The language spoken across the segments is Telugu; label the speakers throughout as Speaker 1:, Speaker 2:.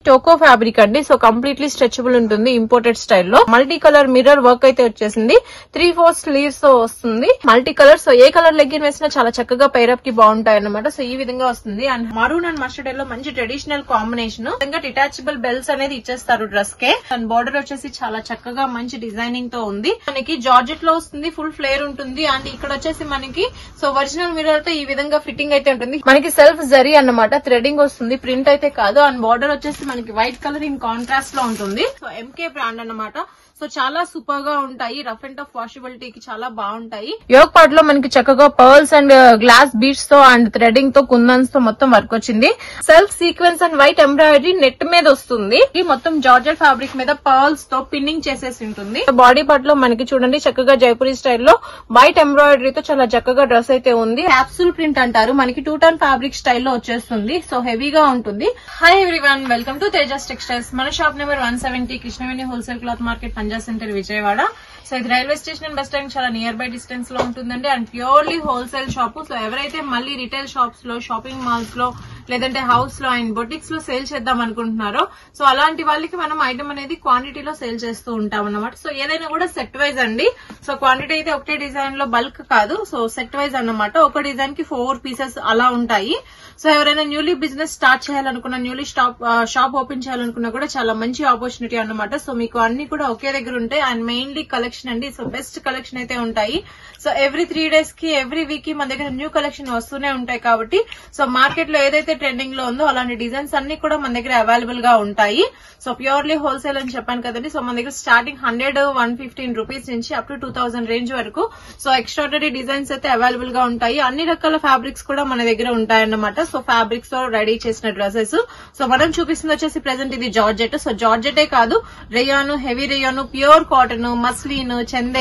Speaker 1: టోకో ఫ్యాబ్రిక్ అండి. సో కంప్లీట్లీ స్ట్రెచబుల్ ఉంటుంది, ఇంపోర్టెడ్ స్టైల్లో. మల్టీ కలర్ మిర్రర్ వర్క్ అయితే వచ్చేసింది. 3/4 స్లీవ్స్ తో వస్తుంది. మల్టీ కలర్, సో ఏ కలర్ లెగ్గిన్ వేసినా చాలా చక్కగా పైరప్ కి బాగుంటాయి అన్నమాట. సో ఈ విధంగా వస్తుంది. And maroon and mustard yellow మంచి ట్రెడిషనల్ కాంబినేషన్. డిటాచబుల్ బెల్ట్స్ అనేది ఇచ్చేస్తారు డ్రెస్ కే. అండ్ బార్డర్ వచ్చేసి చాలా చక్కగా మంచి డిజైనింగ్ తో ఉంది. మనకి జార్జెట్ లో వస్తుంది, ఫుల్ ఫ్లేర్ ఉంటుంది. అండ్ ఇక్కడ వచ్చేసి మనకి సో ఒరిజినల్ మిర్రర్ తో ఈ విధంగా ఫిట్టింగ్ అయితే ఉంటుంది. మనకి సెల్ఫ్ జరీ అన్నమాట, థ్రెడింగ్ వస్తుంది, ప్రింట్ అయితే కాదు. అండ్ బార్డర్ వచ్చేసి మనకి వైట్ కలర్ ఇన్ కాంట్రాస్ట్ లో ఉంటుంది. సో ఎంకే బ్రాండ్ అన్నమాట. సో చాలా సూపర్ గా ఉంటాయి, రఫ్ అండ్ టఫ్ వాషబిలిటీకి చాలా బాగుంటాయి. యోగ్ పార్ట్ లో మనకి చక్కగా పర్ల్స్ అండ్ గ్లాస్ బీడ్స్ తో అండ్ థ్రెడింగ్ తో కుందన్స్ తో మొత్తం వర్క్ వచ్చింది. Self sequence and white embroidery net మీద వస్తుంది. ఈ మొత్తం జార్జెట్ ఫ్యాబ్రిక్ మీద పర్ల్స్ తో పిన్నింగ్ చేసేసి ఉంటుంది. బాడీ పార్ట్ లో మనకి చూడండి చక్కగా జైపూరి స్టైల్లో వైట్ ఎంబ్రాయిడరీతో చాలా చక్కగా డ్రెస్ అయితే ఉంది. క్యాప్సూల్ ప్రింట్ అంటారు, మనకి 2 టన్ ఫ్యాబ్రిక్ స్టైల్లో వచ్చేస్తుంది. సో హెవీగా ఉంటుంది. Hi everyone, welcome to Tejas textiles. మన shop number 170 Krishnaveni wholesale cloth market Panja centre Vijayawada. So ఇది railway station and bus stand చాలా నియర్ బై డిస్టెన్స్ లో ఉంటుందండి. And purely wholesale shop. So ఎవరైతే మళ్ళీ రిటైల్ షాప్స్ లో, షాపింగ్ మాల్స్ లో, లేదంటే హౌస్ లో అండ్ బొటిక్స్ లో సేల్ చేద్దాం అనుకుంటున్నారో సో అలాంటి వాళ్ళకి మనం ఐటమ్ అనేది క్వాంటిటీలో సేల్ చేస్తూ ఉంటాం అన్నమాట. సో ఏదైనా కూడా సెట్ వైజ్ అండి. సో క్వాంటిటీ అయితే ఒకటే డిజైన్ లో బల్క్ కాదు, సో సెట్ వైజ్ అన్నమాట. ఒక డిజైన్ కి 4 పీసెస్ అలా ఉంటాయి. సో ఎవరైనా న్యూలీ బిజినెస్ స్టార్ట్ చేయాలనుకున్నా, న్యూలీ షాప్ ఓపెన్ చేయాలనుకున్నా కూడా చాలా మంచి ఆపర్చునిటీ అన్నమాట. సో మీకు అన్ని కూడా ఒకే దగ్గర ఉంటాయి. అండ్ మెయిన్లీ కలెక్షన్ అండి. సో బెస్ట్ కలెక్షన్ అయితే ఉంటాయి. సో ఎవ్రీ 3 డేస్ కి, ఎవ్రీ వీక్ కి మన దగ్గర న్యూ కలెక్షన్ వస్తూనే ఉంటాయి. కాబట్టి సో మార్కెట్ లో ఏదైతే ట్రెండింగ్ లో ఉందో అలాంటి డిజైన్స్ అన్ని కూడా మన దగ్గర అవైలబుల్ గా ఉంటాయి. సో ప్యూర్లీ హోల్సేల్ అని చెప్పాను కదండి. సో మన దగ్గర స్టార్టింగ్ 100-115 రూపీస్ నుంచి అప్ టు 2000 రేంజ్ వరకు సో ఎక్స్ట్రాడనరీ డిజైన్స్ అయితే అవైలబుల్ గా ఉంటాయి. అన్ని రకాల ఫ్యాబ్రిక్స్ కూడా మన దగ్గర ఉంటాయన్నమాట. సో ఫ్యాబ్రిక్స్ తో రెడీ చేసిన డ్రెస్సెస్. సో మనం చూపిస్తుంది వచ్చేసి ప్రెసెంట్ ఇది జార్జెట్. సో జార్జెటే కాదు, rayon, heavy rayon, pure cotton, muslin,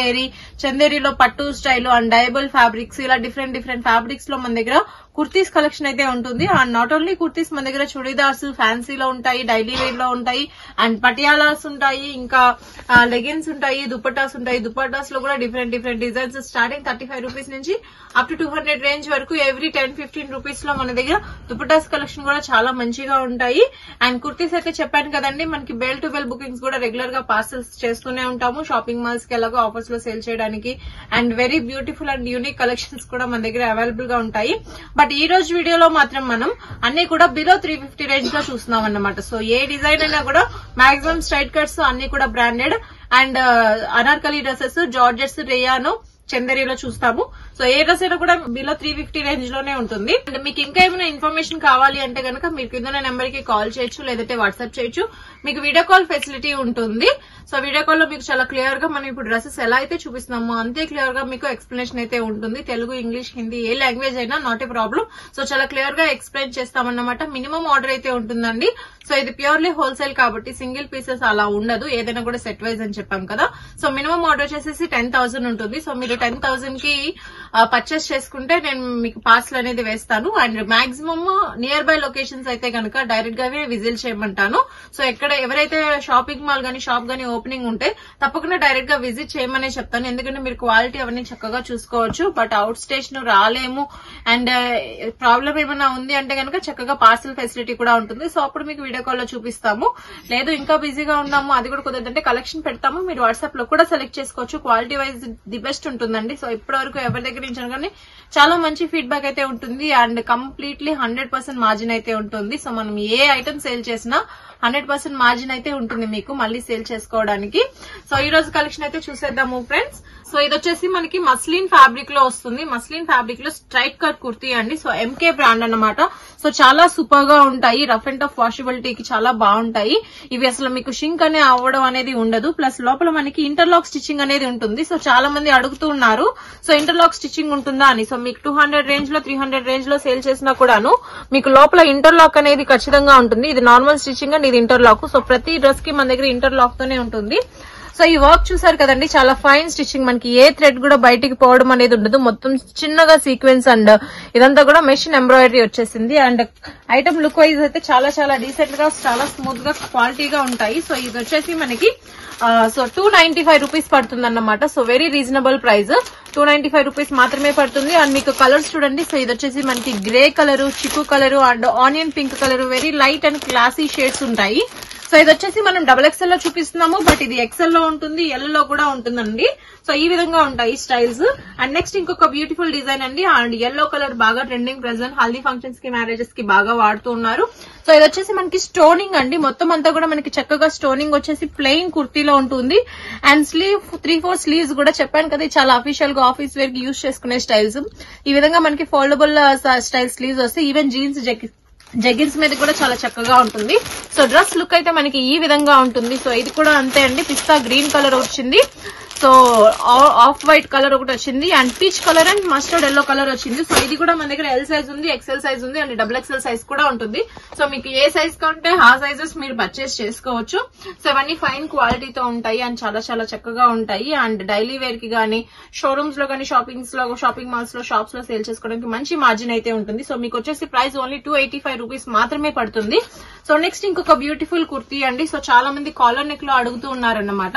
Speaker 1: చందేరిలో పట్టు స్టైల్ అండ్ డైబుల్ ఫ్యాబ్రిక్స్, ఇలా డిఫరెంట్ ఫ్యాబ్రిక్స్ లో మన దగ్గర కుర్తీస్ కలెక్షన్ అయితే ఉంటుంది. అండ్ నాట్ ఓన్లీ కుర్తీస్, మన దగ్గర చుడీదార్స్ ఫ్యాన్సీలో ఉంటాయి, డైలీ వేర్ లో ఉంటాయి, అండ్ పటియాలాస్ ఉంటాయి, ఇంకా లెగిన్స్ ఉంటాయి, దుపట్టాస్ ఉంటాయి. దుపట్టాస్ లో కూడా డిఫరెంట్ డిజైన్స్ స్టార్టింగ్ 35 రూపీస్ నుంచి అప్ టు 200 రేంజ్ వరకు ఎవ్రీ 10-15 రూపీస్ లో మన దగ్గర దుపట్టాస్ కలెక్షన్ కూడా చాలా మంచిగా ఉంటాయి. అండ్ కుర్తీస్ అయితే చెప్పాను కదండి, మనకి బెల్ టు బెల్ బుకింగ్స్ కూడా రెగ్యులర్ గా పార్సల్స్ చేస్తూనే ఉంటాము. షాపింగ్ మాల్స్ కి ఎలాగో ఆఫర్స్ లో సేల్ చేయడానికి. And very beautiful and unique collections కూడా మన దగ్గర అవైలబుల్ గా ఉంటాయి. బట్ ఈ రోజు వీడియోలో మాత్రం మనం అన్ని కూడా బిలో 350 రేంజ్ లో చూస్తున్నాం అన్నమాట. సో ఏ డిజైన్ అయినా కూడా మాక్సిమం స్ట్రైట్ కట్స్ అన్ని కూడా branded and Anarkali dresses, georgettes, rayon, చందేరిలో చూస్తాము. సో ఏ డ్రెస్ అయినా కూడా బిలో 350 రేంజ్ లోనే ఉంటుంది. అండ్ మీకు ఇంకా ఏమైనా ఇన్ఫర్మేషన్ కావాలి అంటే కనుక మీరు కింద నెంబర్ కి కాల్ చేయొచ్చు, లేదంటే వాట్సాప్ చేయొచ్చు. మీకు వీడియో కాల్ ఫెసిలిటీ ఉంటుంది. సో వీడియో కాల్ లో మీకు చాలా క్లియర్ గా మనం ఇప్పుడు డ్రెస్సెస్ ఎలా అయితే చూపిస్తున్నామో అంతే క్లియర్ గా మీకు ఎక్స్ప్లెనేషన్ అయితే ఉంటుంది. తెలుగు, ఇంగ్లీష్, హిందీ ఏ లాంగ్వేజ్ అయినా నాట్ ఏ ప్రాబ్లం. సో చాలా క్లియర్ గా ఎక్స్ప్లెయిన్ చేస్తామన్నమాట. మినిమం ఆర్డర్ అయితే ఉంటుందండి. సో ఇది ప్యూర్లీ హోల్సేల్ కాబట్టి సింగిల్ పీసెస్ అలా ఉండదు, ఏదైనా కూడా సెట్ వైజ్ అని చెప్పాం కదా. సో మినిమం ఆర్డర్ చేసేసి 10,000 ఉంటుంది. సో మీరు 10,000 కి పర్చేస్ చేసుకుంటే నేను మీకు పార్సల్ అనేది వేస్తాను. And maximum near by locations అయితే కనుక డైరెక్ట్ గానే విజిట్ చేయమంటాను. సో ఎవరైతే షాపింగ్ మాల్ గానీ, షాప్ గానీ ఓపెనింగ్ ఉంటే తప్పకుండా డైరెక్ట్ గా విజిట్ చేయమనే చెప్తాను. ఎందుకంటే మీరు క్వాలిటీ అవన్నీ చక్కగా చూసుకోవచ్చు. బట్ అవుట్ స్టేషన్ రాలేము అండ్ ప్రాబ్లం ఏమైనా ఉంది అంటే కనుక చక్కగా పార్సల్ ఫెసిలిటీ కూడా ఉంటుంది. సో అప్పుడు మీకు వీడియో కాల్ లో చూపిస్తాము. లేదు ఇంకా బిజీగా ఉన్నాము, అది కూడా కుదరదంటే కలెక్షన్ పెడతాము, మీరు వాట్సాప్ లో కూడా సెలెక్ట్ చేసుకోవచ్చు. క్వాలిటీ వైజ్ ది బెస్ట్ ఉంటుందండి. సో ఇప్పటి వరకు ఎవరి దగ్గర నుంచి కానీ చాలా మంచి ఫీడ్బ్యాక్ అయితే ఉంటుంది. అండ్ కంప్లీట్లీ 100% మార్జిన్ అయితే ఉంటుంది. సో మనం ఏ ఐటమ్ సేల్ చేసినా 100% మార్జిన్ అయితే ఉంటుంది మీకు మళ్ళీ సేల్ చేసుకోవడానికి. సో ఈ రోజు కలెక్షన్ అయితే చూసేద్దాము ఫ్రెండ్స్. సో ఇది వచ్చేసి మనకి మస్లిన్ ఫ్యాబ్రిక్ లో వస్తుంది. మస్లిన్ ఫ్యాబ్రిక్ లో స్ట్రైట్ కట్ కుర్తీ అండి. సో ఎంకే బ్రాండ్ అన్నమాట. సో చాలా సూపర్ గా ఉంటాయి, రఫ్ అండ్ టఫ్ వాషబిలిటీకి చాలా బాగుంటాయి. ఇవి అసలు మీకు షింక్ అనే అవ్వడం అనేది ఉండదు. ప్లస్ లోపల మనకి ఇంటర్లాక్ స్టిచ్చింగ్ అనేది ఉంటుంది. సో చాలా మంది అడుగుతూ ఉన్నారు సో ఇంటర్లాక్ స్టిచ్చింగ్ ఉంటుందా అని. సో మీకు 200 రేంజ్ లో, 300 రేంజ్ లో సేల్ చేసినా కూడాను మీకు లోపల ఇంటర్లాక్ అనేది ఖచ్చితంగా ఉంటుంది. ఇది నార్మల్ స్టిచ్చింగ్ అండ్ ఇది ఇంటర్లాక్. సో ప్రతి డ్రెస్ కి మన దగ్గర ఇంటర్లాక్ తోనే ఉంటుంది. సో ఈ వర్క్ చూసారు కదండి, చాలా ఫైన్ స్టిచ్చింగ్, మనకి ఏ థ్రెడ్ కూడా బయటికి పోవడం అనేది ఉండదు, మొత్తం చిన్నగా సీక్వెన్స్ అండ్ ఇదంతా కూడా మెషిన్ ఎంబ్రాయిడరీ వచ్చేసింది. అండ్ ఐటమ్ లుక్ వైజ్ అయితే చాలా చాలా డీసెంట్ గా, చాలా స్మూత్ గా, క్వాలిటీగా ఉంటాయి. సో ఇది వచ్చేసి మనకి సో 295 రూపీస్ పడుతుంది అన్నమాట. So very reasonable price, 295 rupees మాత్రమే పడుతుంది. అండ్ మీకు కలర్స్ చూడండి, సో ఇది వచ్చేసి మనకి గ్రే కలర్, చిక్కు colour and onion pink colour, very light and classy shades ఉంటాయి. సో ఇది వచ్చేసి మనం XXL లో చూపిస్తున్నాము, బట్ ఇది XL లో ఉంటుంది, L లో కూడా ఉంటుందండి. సో ఈ విధంగా ఉంటాయి స్టైల్స్. అండ్ నెక్స్ట్ ఇంకొక బ్యూటిఫుల్ డిజైన్ అండి. అండ్ yellow కలర్ బాగా ట్రెండింగ్, ప్రెసెంట్ హల్దీ ఫంక్షన్స్ కి, మ్యారేజెస్ కి బాగా వాడుతూ ఉన్నారు. సో ఇది వచ్చేసి మనకి స్టోనింగ్ అండి, మొత్తం అంతా కూడా మనకి చక్కగా స్టోనింగ్ వచ్చేసి ప్లెయిన్ కుర్తీలో ఉంటుంది. అండ్ స్లీవ్ 3/4 స్లీవ్స్ కూడా చెప్పాను కదా, చాలా అఫీషియల్ గా ఆఫీస్ వేర్ కి యూజ్ చేసుకునే స్టైల్స్. ఈ విధంగా మనకి ఫోల్డబుల్ స్టైల్ స్లీవ్స్ వస్తాయి. ఈవెన్ జీన్స్ జెగిన్స్ మీద కూడా చాలా చక్కగా ఉంటుంది. సో డ్రెస్ లుక్ అయితే మనకి ఈ విధంగా ఉంటుంది. సో ఇది కూడా అంతే అండి, పిస్తా గ్రీన్ కలర్ వచ్చింది, సో ఆఫ్ వైట్ కలర్ ఒకటి వచ్చింది, and peach colour and mustard yellow colour వచ్చింది. సో ఇది కూడా మన దగ్గర L సైజ్ ఉంది, XL సైజ్ ఉంది, అండ్ XXL సైజ్ కూడా ఉంటుంది. సో మీకు ఏ సైజ్ కంటే ఆ సైజెస్ మీరు పర్చేస్ చేసుకోవచ్చు. సో ఇవన్నీ ఫైన్ క్వాలిటీతో ఉంటాయి అండ్ చాలా చాలా చక్కగా ఉంటాయి. అండ్ డైలీ వేర్ కి గానీ, షోరూమ్స్ లో గానీ, షాపింగ్ మాల్స్ లో, షాప్స్ లో సేల్ చేసుకోవడానికి మంచి మార్జిన్ అయితే ఉంటుంది. సో మీకు వచ్చేసి ప్రైస్ ఓన్లీ 285 రూపీస్ మాత్రమే పడుతుంది. సో నెక్స్ట్ ఇంకొక బ్యూటిఫుల్ కుర్తీ అండి. సో చాలా మంది కాలర్ నెక్ లో అడుగుతూ ఉన్నారన్నమాట.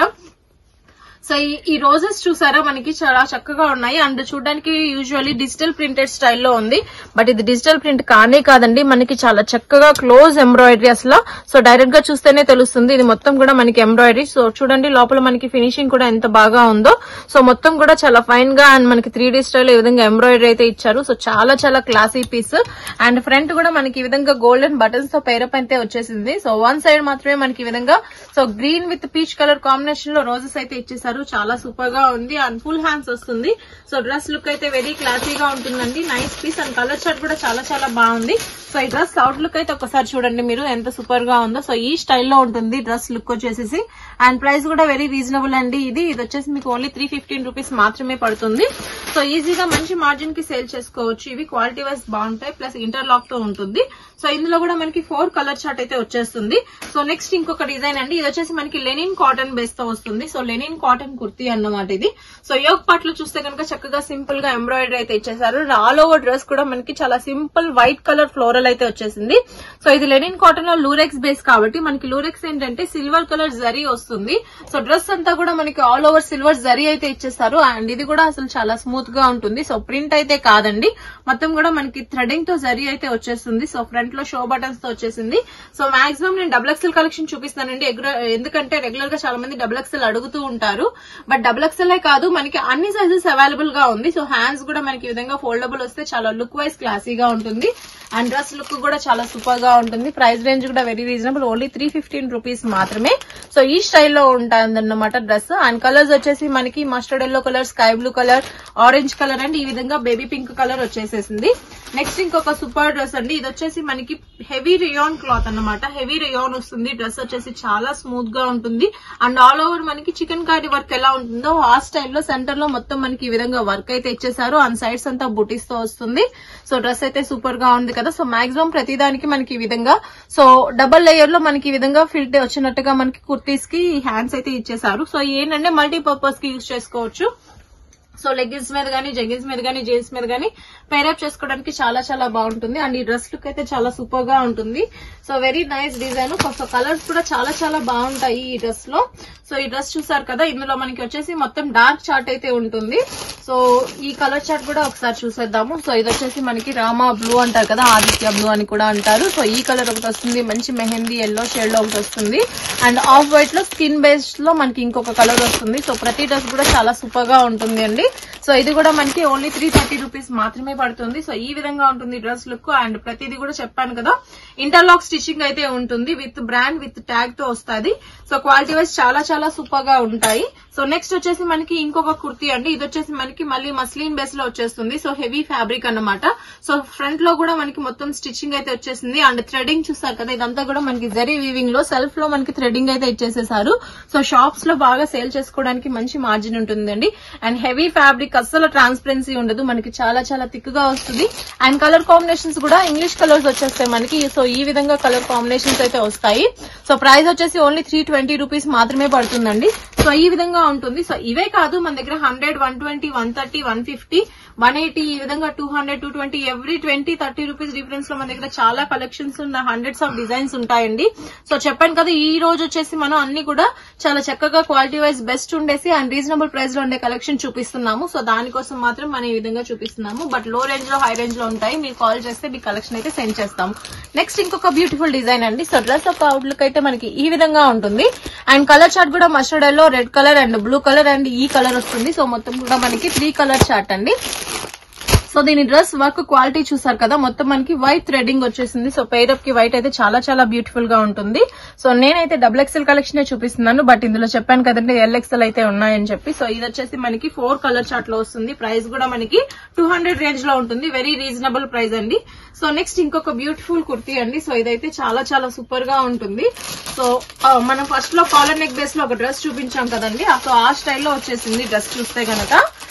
Speaker 1: సో ఈ రోజెస్ చూసారా, మనకి చాలా చక్కగా ఉన్నాయి. అండ్ చూడడానికి యూజువల్లీ డిజిటల్ ప్రింటెడ్ స్టైల్లో ఉంది, బట్ ఇది డిజిటల్ ప్రింట్ కానే కాదండి, మనకి చాలా చక్కగా క్లోజ్ ఎంబ్రాయిడరీ అసలు. సో డైరెక్ట్ గా చూస్తేనే తెలుస్తుంది, ఇది మొత్తం కూడా మనకి ఎంబ్రాయిడరీ. సో చూడండి లోపల మనకి ఫినిషింగ్ కూడా ఎంత బాగా ఉందో. సో మొత్తం కూడా చాలా ఫైన్ గా అండ్ మనకి 3D స్టైల్ ఈ విధంగా ఎంబ్రాయిడరీ అయితే ఇచ్చారు. సో చాలా చాలా క్లాసీ పీస్. అండ్ ఫ్రంట్ కూడా మనకి ఈ విధంగా గోల్డెన్ బటన్స్ తో పేరప్ అయితే వచ్చేసింది. సో వన్ సైడ్ మాత్రమే మనకి ఈ విధంగా so green with peach colour combination లో రోజెస్ అయితే ఇచ్చేసారు. చాలా సూపర్ గా ఉంది అండ్ ఫుల్ హ్యాండ్స్ వస్తుంది. సో డ్రెస్ లుక్ అయితే వెరీ క్లాసీగా ఉంటుందండి, nice piece. And colour chart కూడా చాలా చాలా బాగుంది. సో ఈ డ్రెస్ అవుట్ లుక్ అయితే ఒకసారి చూడండి మీరు, ఎంత సూపర్ గా ఉందో. సో ఈ స్టైల్లో ఉంటుంది డ్రెస్ లుక్ వచ్చేసి. అండ్ ప్రైస్ కూడా వెరీ రీజనబుల్ అండి. ఇది వచ్చేసి మీకు ఓన్లీ 315 రూపీస్ మాత్రమే పడుతుంది. సో ఈజీగా మంచి మార్జిన్ కి సేల్ చేసుకోవచ్చు. ఇవి క్వాలిటీ వైజ్ బాగుంటాయి, ప్లస్ ఇంటర్లాక్ తో ఉంటుంది. సో ఇందులో కూడా మనకి 4 కలర్ చార్ట్ అయితే వచ్చేస్తుంది. సో నెక్స్ట్ ఇంకొక డిజైన్ అండి, ఇది వచ్చేసి మనకి లెనిన్ కాటన్ బేస్ తో వస్తుంది. సో లెనిన్ కాటన్ కుర్తీ అన్నమాట ఇది. సో యోగ్ పార్ట్ లో చూస్తే కనుక చక్కగా సింపుల్ గా ఎంబ్రాయిడరీ అయితే ఇచ్చేసారు. ఆల్ ఓవర్ డ్రెస్ కూడా మనకి చాలా సింపుల్ వైట్ కలర్ ఫ్లోరల్ అయితే వచ్చేసింది. సో ఇది లెనిన్ కాటన్ లో లూరెక్స్ బేస్ కాబట్టి మనకి లూరెక్స్ ఏంటంటే సిల్వర్ కలర్ జరీ వస్తుంది. సో డ్రెస్ అంతా కూడా మనకి ఆల్ ఓవర్ సిల్వర్ జరీ అయితే ఇచ్చేస్తారు. అండ్ ఇది కూడా అసలు చాలా స్మూత్ గా ఉంటుంది. సో ప్రింట్ అయితే కాదండి, మొత్తం కూడా మనకి థ్రెడింగ్ తో జరీ అయితే వచ్చేస్తుంది. సో ఫ్రంట్ లో షో బటన్స్ తో వచ్చేసింది. సో మాక్సిమం నేను XXL కలెక్షన్ చూపిస్తానండి, ఎందుకంటే రెగ్యులర్ గా చాలా మంది XXL అడుగుతూ ఉంటారు. బట్ XXL కాదు, మనకి అన్ని సైజెస్ అవైలబుల్ గా ఉంది. సో హ్యాండ్స్ కూడా మనకి ఈ విధంగా ఫోల్డబుల్ వస్తే చాలా లుక్ వైజ్ క్లాసీగా ఉంటుంది. అండ్ డ్రెస్ లుక్ కూడా చాలా సూపర్ గా ఉంటుంది. ప్రైస్ రేంజ్ కూడా వెరీ రీజనబుల్, ఓన్లీ 315 రూపీస్ మాత్రమే. సో ఈ స్టైల్లో ఉంటుందన్నమాట డ్రెస్. అండ్ కలర్స్ వచ్చేసి మనకి mustard yellow colour, sky blue colour, orange colour and ఈ విధంగా బేబీ పింక్ కలర్ వచ్చేసేసింది. నెక్స్ట్ ఇంకొక సూపర్ డ్రెస్ అండి, ఇది వచ్చేసి మనకి హెవీ రేయాన్ క్లాత్ అన్నమాట. హెవీ రేయాన్ వస్తుంది, డ్రెస్ వచ్చేసి చాలా స్మూత్ గా ఉంటుంది. అండ్ ఆల్ ఓవర్ మనకి చికెన్ కారీ వర్క్ ఎలా ఉంటుందో ఆ స్టైల్లో సెంటర్ లో మొత్తం మనకి ఈ విధంగా వర్క్ అయితే ఇచ్చేసారు. అండ్ సైడ్స్ అంతా బుటీస్ తో వస్తుంది. సో డ్రెస్ అయితే సూపర్ గా ఉంది కదా. సో మాక్సిమం ప్రతిదానికి మనకి ఈ విధంగా సో డబల్ లేయర్ లో మనకి ఈ విధంగా ఫిట్ వచ్చినట్టుగా మనకి కుర్తీస్ కి హ్యాండ్స్ అయితే ఇచ్చేసారు. సో ఏంటంటే మల్టీపర్పస్ కి యూజ్ చేసుకోవచ్చు. సో లెగ్గిన్స్ మీద గానీ, జెగిన్స్ మీద గానీ, జీన్స్ మీద గానీ పేరప్ చేసుకోవడానికి చాలా చాలా బాగుంటుంది. అండ్ ఈ డ్రెస్ లుక్ అయితే చాలా సూపర్ గా ఉంటుంది. So very nice design. So colours కూడా చాలా చాలా బాగుంటాయి ఈ డ్రెస్ లో. సో ఈ డ్రెస్ చూసారు కదా, ఇందులో మనకి వచ్చేసి మొత్తం డార్క్ చార్ట్ అయితే ఉంటుంది. సో ఈ కలర్ చార్ట్ కూడా ఒకసారి చూసేద్దాము. సో ఇది వచ్చేసి మనకి రామా బ్లూ అంటారు కదా, ఆదిత్య బ్లూ అని కూడా అంటారు. సో ఈ కలర్ ఒకటి వస్తుంది, మంచి మెహందీ ఎల్లో షేడ్ లో ఒకటి వస్తుంది. అండ్ ఆఫ్ వైట్ లో స్కిన్ బేస్ లో మనకి ఇంకొక కలర్ వస్తుంది. సో ప్రతి డ్రెస్ కూడా చాలా సూపర్ గా ఉంటుంది అండి. సో ఇది కూడా మనకి ఓన్లీ 330 రూపీస్ మాత్రమే పడుతుంది. సో ఈ విధంగా ఉంటుంది డ్రెస్ లుక్. అండ్ ప్రతిదీ కూడా చెప్పాను కదా, ఇంటర్లాక్ స్టిచ్చింగ్ అయితే ఉంటుంది, విత్ బ్రాండ్ విత్ ట్యాగ్ తో వస్తుంది. సో క్వాలిటీ వైజ్ చాలా చాలా సూపర్ గా ఉంటాయి. సో నెక్స్ట్ వచ్చేసి మనకి ఇంకొక కుర్తీ అండి, ఇది వచ్చేసి మనకి మళ్ళీ మస్లిన్ బేస్ లో వచ్చేస్తుంది. సో హెవీ ఫ్యాబ్రిక్ అన్నమాట. సో ఫ్రంట్ లో కూడా మనకి మొత్తం స్టిచ్చింగ్ అయితే వచ్చేసింది. అండ్ థ్రెడింగ్ చూస్తారు కదా, ఇదంతా కూడా మనకి జరీ వీవింగ్ లో సెల్ఫ్ లో మనకి థ్రెడింగ్ అయితే ఇచ్చేసేసారు. సో షాప్స్ లో బాగా సేల్ చేసుకోవడానికి మంచి మార్జిన్ ఉంటుందండి. అండ్ హెవీ ఫ్యాబ్రిక్, అస్సలు ట్రాన్స్పరెన్సీ ఉండదు, మనకి చాలా చాలా థిక్ గా వస్తుంది. అండ్ కలర్ కాంబినేషన్స్ కూడా ఇంగ్లీష్ కలర్స్ వచ్చేస్తాయి మనకి. సో ఈ విధంగా కలర్ కాంబినేషన్స్ అయితే వస్తాయి. సో ప్రైస్ వచ్చేసి ఓన్లీ 320 రూపీస్ మాత్రమే పడుతుందండి. సో సో ఈ విధంగా ఉంటుంది. సో ఇవే కాదు మన దగ్గర 100, 120, 130, 150, 180 ఈ విధంగా 200, 220 ఎవ్రీ 20-30 రూపీస్ డిఫరెన్స్ లో మన దగ్గర చాలా కలెక్షన్స్ ఉన్న హండ్రెడ్స్ ఆఫ్ డిజైన్స్ ఉంటాయండి. సో చెప్పాను కదా ఈ రోజు వచ్చేసి మనం అన్ని కూడా చాలా చక్కగా క్వాలిటీ వైజ్ బెస్ట్ ఉండేసి అండ్ రీజనబుల్ ప్రైస్ లో ఉండే కలెక్షన్ చూపిస్తున్నాము. సో దానికోసం మాత్రం మనం ఈ విధంగా చూపిస్తున్నాము. బట్ లో రేంజ్ లో హై రేంజ్ లో ఉంటాయి. మీరు కాల్ చేస్తే మీ కలెక్షన్ అయితే సెండ్ చేస్తాము. నెక్స్ట్ ఇంకొక బ్యూటిఫుల్ డిజైన్ అండి. సో డ్రెస్ ఒక అవుట్లుక్ అయితే మనకి ఈ విధంగా ఉంటుంది. అండ్ కలర్ చార్ట్ కూడా mustard yellow, red colour and blue colour and ఈ కలర్ వస్తుంది. సో మొత్తం కూడా మనకి 3 కలర్ చార్ట్ అండి. సో దీని డ్రెస్ వర్క్ క్వాలిటీ చూసారు కదా, మొత్తం మనకి వైట్ థ్రెడింగ్ వచ్చేసింది. సో పెయిరప్ కి వైట్ అయితే చాలా చాలా బ్యూటిఫుల్ గా ఉంటుంది. సో నేనైతే XXL కలెక్షన్ చూపిస్తున్నాను. బట్ ఇందులో చెప్పాను కదండి LXL అయితే ఉన్నాయని చెప్పి. సో ఇది వచ్చేసి మనకి 4 కలర్ చార్ట్ లో వస్తుంది. ప్రైస్ కూడా మనకి 200 రేంజ్ లో ఉంటుంది. వెరీ రీజనబుల్ ప్రైస్ అండి. సో నెక్స్ట్ ఇంకొక బ్యూటిఫుల్ కుర్తీ అండి. సో ఇదైతే చాలా చాలా సూపర్ గా ఉంటుంది. సో మనం ఫస్ట్ లో కాలర్ నెక్ బేస్ లో ఒక డ్రెస్ చూపించాం కదండి. సో ఆ స్టైల్లో వచ్చేసింది డ్రెస్ చూస్తే గనక.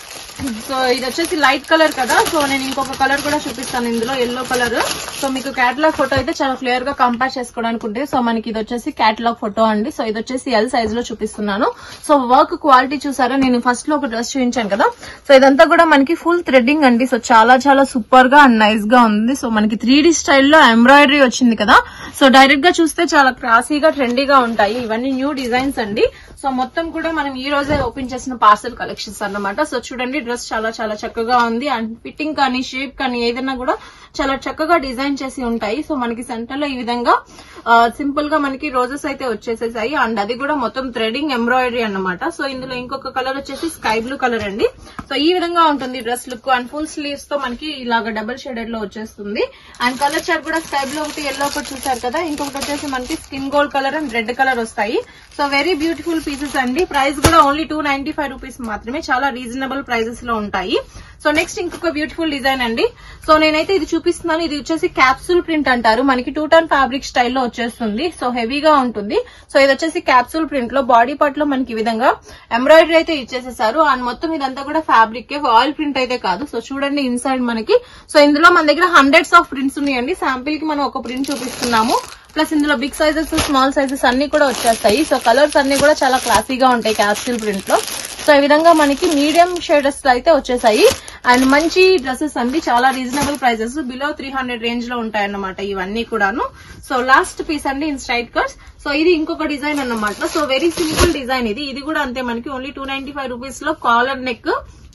Speaker 1: సో ఇది వచ్చేసి లైట్ కలర్ కదా. సో నేను ఇంకొక కలర్ కూడా చూపిస్తాను ఇందులో, ఎల్లో కలర్. సో మీకు క్యాటలాగ్ ఫోటో అయితే చాలా క్లియర్ గా కంపేర్ చేసుకోవడానికి ఉంటుంది. సో మనకి ఇది వచ్చేసి క్యాటలాగ్ ఫోటో అండి. సో ఇది వచ్చేసి L సైజ్ లో చూపిస్తున్నాను. సో వర్క్ క్వాలిటీ చూసారా, నేను ఫస్ట్ లో ఒక డ్రెస్ చూపించాను కదా. సో ఇదంతా కూడా మనకి ఫుల్ థ్రెడ్డింగ్ అండి. సో చాలా చాలా సూపర్ గా అండ్ నైస్ గా ఉంది. సో మనకి 3D స్టైల్లో ఎంబ్రాయిడరీ వచ్చింది కదా. సో డైరెక్ట్ గా చూస్తే చాలా క్లాసీగా ట్రెండీగా ఉంటాయి. ఇవన్నీ న్యూ డిజైన్స్ అండి. సో మొత్తం కూడా మనం ఈ రోజే ఓపెన్ చేసిన పార్సల్ కలెక్షన్స్ అన్నమాట. సో చూడండి డ్రెస్ చాలా చాలా చక్కగా ఉంది. అండ్ ఫిట్టింగ్ కానీ షేప్ కానీ ఏదైనా కూడా చాలా చక్కగా డిజైన్ చేసి ఉంటాయి. సో మనకి సెంటర్ లో ఈ విధంగా సింపుల్ గా మనకి రోజెస్ అయితే వచ్చేసేసాయి. అండ్ అది కూడా మొత్తం థ్రెడింగ్ ఎంబ్రాయిడరీ అన్నమాట. సో ఇందులో ఇంకొక కలర్ వచ్చేసి స్కై బ్లూ కలర్ అండి. సో ఈ విధంగా ఉంటుంది dress look. And full sleeves తో మనకి ఇలాగా డబుల్ షేడెడ్ లో వచ్చేస్తుంది. అండ్ కలర్ చార్ట్ కూడా స్కై బ్లూ ఒకటి, ఎల్లో ఒకటి చూసారు కదా. ఇంకొకటి వచ్చేసి మనకి skin gold colour and red colour వస్తాయి. సో వెరీ బ్యూటిఫుల్ పీసెస్ అండి. ప్రైస్ కూడా ఓన్లీ 295 రూపీస్ మాత్రమే. చాలా రీజనబుల్ ప్రైజెస్ లో ఉంటాయి. సో నెక్స్ట్ ఇంకొక బ్యూటిఫుల్ డిజైన్ అండి. సో నేనైతే ఇది చూపిస్తున్నాను. ఇది వచ్చేసి క్యాప్సూల్ ప్రింట్ అంటారు. మనకి 2 టన్ ఫ్యాబ్రిక్ స్టైల్లో వచ్చేస్తుంది. సో హెవీగా ఉంటుంది. సో ఇది వచ్చేసి క్యాప్సూల్ ప్రింట్ లో బాడీ పార్ట్ లో మనకి ఈ విధంగా ఎంబ్రాయిడరీ అయితే ఇచ్చేసేసారు. అండ్ మొత్తం ఇదంతా కూడా ఫ్యాబ్రిక్ ఆయిల్ ప్రింట్ అయితే కాదు. సో చూడండి ఇన్సైడ్ మనకి. సో ఇందులో మన దగ్గర హండ్రెడ్స్ ఆఫ్ ప్రింట్స్ ఉన్నాయండి. శాంపిల్ కి మనం ఒక ప్రింట్ చూపిస్తున్నాము. ప్లస్ ఇందులో బిగ్ సైజెస్, స్మాల్ సైజెస్ అన్ని కూడా వచ్చేస్తాయి. సో కలర్స్ అన్ని కూడా చాలా క్లాసీగా ఉంటాయి క్యాప్సూల్ ప్రింట్ లో. సో ఈ విధంగా మనకి మీడియం షేడర్స్ అయితే వచ్చేసాయి. అండ్ మంచి డ్రెస్సెస్ అండి. చాలా రీజనబుల్ ప్రైజెస్, బిలో 300 రేంజ్ లో ఉంటాయన్నమాట ఇవన్నీ కూడాను. సో లాస్ట్ పీస్ అండి ఇన్ స్ట్రైట్ కట్స్. సో ఇది ఇంకొక డిజైన్ అన్నమాట. సో వెరీ సింపుల్ డిజైన్ ఇది. ఇది కూడా అంతే మనకి ఓన్లీ 295 రూపీస్ లో collar neck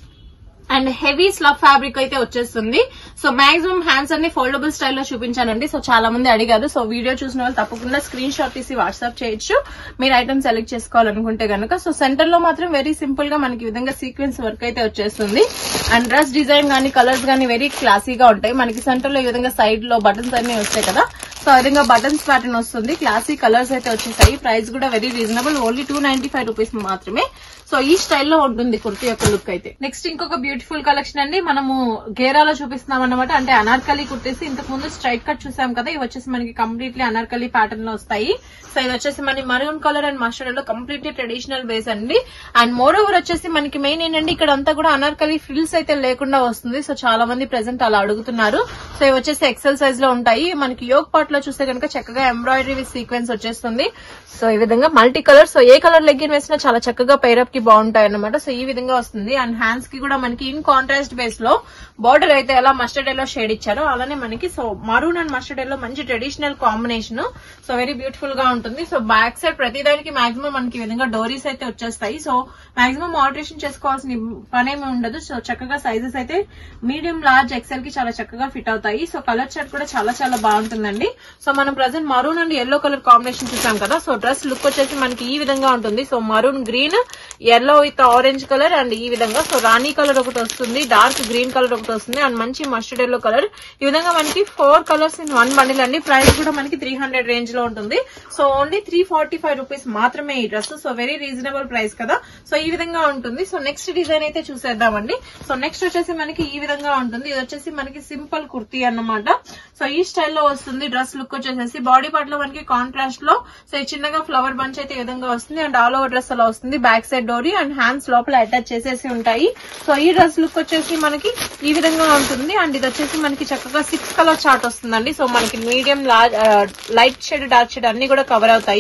Speaker 1: and heavy slub fabric అయితే వచ్చేస్తుంది. సో మాక్సిమం హ్యాండ్స్ అన్ని ఫోల్డబుల్ స్టైల్లో చూపించానండి. సో చాలా మంది అడిగారు. సో వీడియో చూసిన వాళ్ళు తప్పకుండా స్క్రీన్ షాట్ తీసి వాట్సాప్ చేయొచ్చు మీరు ఐటమ్ సెలెక్ట్ చేసుకోవాలనుకుంటే కనుక. సో సెంటర్ లో మాత్రం వెరీ సింపుల్ గా మనకి విధంగా సీక్వెన్స్ వర్క్ అయితే వచ్చేస్తుంది. అండ్ డ్రెస్ డిజైన్ గానీ కలర్స్ గానీ వెరీ క్లాసీగా ఉంటాయి. మనకి సెంటర్ లో ఈ విధంగా సైడ్ లో బటన్స్ అన్ని వస్తాయి కదా. సో ఆ విధంగా బటన్స్ ప్యాటర్న్ వస్తుంది. క్లాసీ కలర్స్ అయితే వచ్చేసాయి. ప్రైస్ కూడా వెరీ రీజనబుల్, ఓన్లీ 295 రూపీస్ మాత్రమే. సో ఈ స్టైల్లో ఉంటుంది కుర్తీ యొక్క లుక్ అయితే. నెక్స్ట్ ఇంకొక బ్యూటిఫుల్ కలెక్షన్ అండి. మనము గేరాలో చూపిస్తున్నాం అనమాట. అంటే అనార్కలి కుర్తీస్. ఇంతకు ముందు స్ట్రైట్ కట్ చూసాం కదా. ఇవి వచ్చేసి మనకి కంప్లీట్లీ అనార్కలి ప్యాటర్న్ లో వస్తాయి. సో ఇది వచ్చేసి మనకి మరూన్ కలర్ అండ్ మస్టర్డ్ లో కంప్లీట్లీ ట్రెడిషనల్ బేస్ అండి. అండ్ మోర్ ఓవర్ వచ్చేసి మనకి మెయిన్ ఏంటంటే ఇక్కడ అంతా కూడా అనార్కలి ఫ్రిల్స్ అయితే లేకుండా వస్తుంది. సో చాలా మంది ప్రెసెంట్ అలా అడుగుతున్నారు. సో ఇవి వచ్చేసి ఎక్సెల్ సైజ్ లో ఉంటాయి. మనకి యోగ్ పార్ట్ లో చూస్తే కనుక చక్కగా ఎంబ్రాయిడరీ విత్ సీక్వెన్స్ వచ్చేస్తుంది. సో ఈ విధంగా మల్టీ కలర్. సో ఏ కలర్ లెగ్గిన్ వేసినా చాలా చక్కగా పైరప్ కి బాగుంటాయి అన్నమాట. సో ఈ విధంగా వస్తుంది. అండ్ హ్యాండ్స్ కి కూడా మనకి ఇన్ కాంట్రాస్ట్ బేస్ లో బార్డర్ అయితే ఎలా మస్టర్డ్ ఎల్లో షేడ్ ఇచ్చారో అలానే మనకి so maroon and mustard yellow మంచి traditional combination. So very beautiful గా ఉంటుంది. సో బ్యాక్ సైడ్ ప్రతిదానికి మాక్సిమం మనకి ఈ విధంగా డోరీస్ అయితే వచ్చేస్తాయి. సో మాక్సిమం ఆల్టరేషన్ చేసుకోవాల్సిన పనేమి ఉండదు. సో చక్కగా సైజెస్ అయితే మీడియం, లార్జ్, ఎక్సెల్ కి చాలా చక్కగా ఫిట్ అవుతాయి. సో కలర్ చార్ట్ కూడా చాలా చాలా బాగుంటుందండి. సో మనం present maroon and yellow colour combination చూసాం కదా. సో డ్రెస్ లుక్ వచ్చేసి మనకి ఈ విధంగా ఉంటుంది. So maroon green, yellow with orange colour and ఈ విధంగా సో రాణి కలర్ ఒకటి వస్తుంది, డార్క్ గ్రీన్ కలర్ ఒకటి వస్తుంది అండ్ మంచి మస్టర్డ్ ఎల్లో కలర్. ఈ విధంగా మనకి 4 కలర్స్ ఇన్ 1 బండిల్ అండి. ప్రైస్ కూడా మనకి 300 రేంజ్ లో ఉంటుంది. సో ఓన్లీ 345 రూపీస్ మాత్రమే ఈ dress. So very reasonable price కదా. సో ఈ విధంగా ఉంటుంది. సో నెక్స్ట్ డిజైన్ అయితే చూసేద్దామండి. సో నెక్స్ట్ వచ్చేసి మనకి ఈ విధంగా ఉంటుంది. ఇది వచ్చేసి మనకి సింపుల్ కుర్తీ అన్నమాట. సో ఈ స్టైల్లో వస్తుంది. డ్రెస్ లుక్ వచ్చేసి బాడీ పార్ట్ లో మనకి కాంట్రాస్ట్ లో సో చిన్నగా ఫ్లవర్ బంచ్ అయితే ఈ విధంగా వస్తుంది. అండ్ ఆల్ ఓవర్ డ్రెస్ అలా వస్తుంది. బ్యాక్ సైడ్ డోరీ అండ్ హ్యాండ్స్ లోపల అటాచ్ చేసేసి ఉంటాయి. సో ఈ డ్రెస్ లుక్ వచ్చేసి మనకి ఈ విధంగా ఉంటుంది. అండ్ ఇది వచ్చేసి మనకి చక్కగా 6 కలర్ చార్ట్ వస్తుందండి. సో మనకి medium, light shade, dark shade అన్ని కూడా కవర్ అవుతాయి.